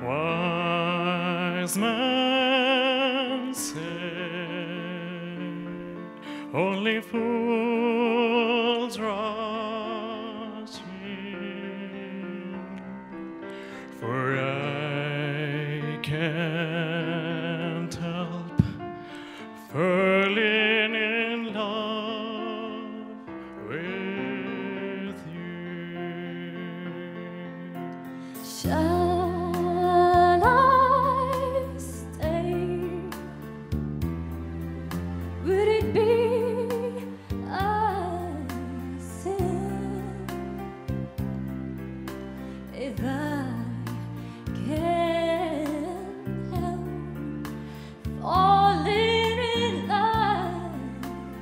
Wise man said, only fools rush in, for I can't help falling in love with you. Shall I stay? Would it be a sin if I can't help falling in love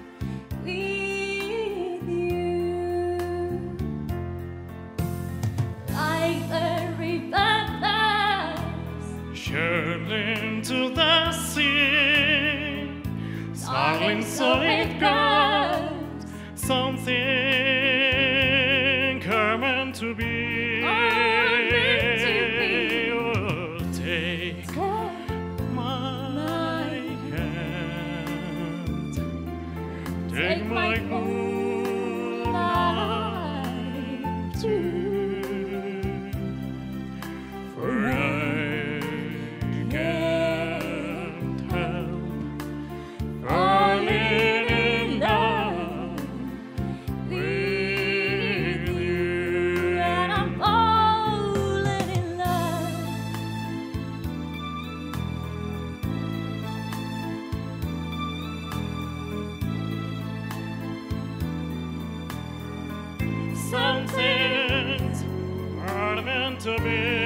with you? Like the river Shown into the sea, darling, so it goes, something meant to be. Oh, take my hand, take my whole life too. For I can't help falling in love with you. And I'm falling in love. Some things are meant to be.